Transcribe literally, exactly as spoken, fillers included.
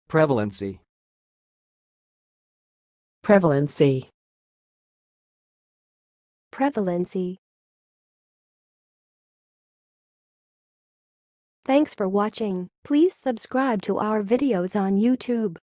Prevalency. Prevalency. Prevalency. Thanks for watching. Please subscribe to our videos on YouTube.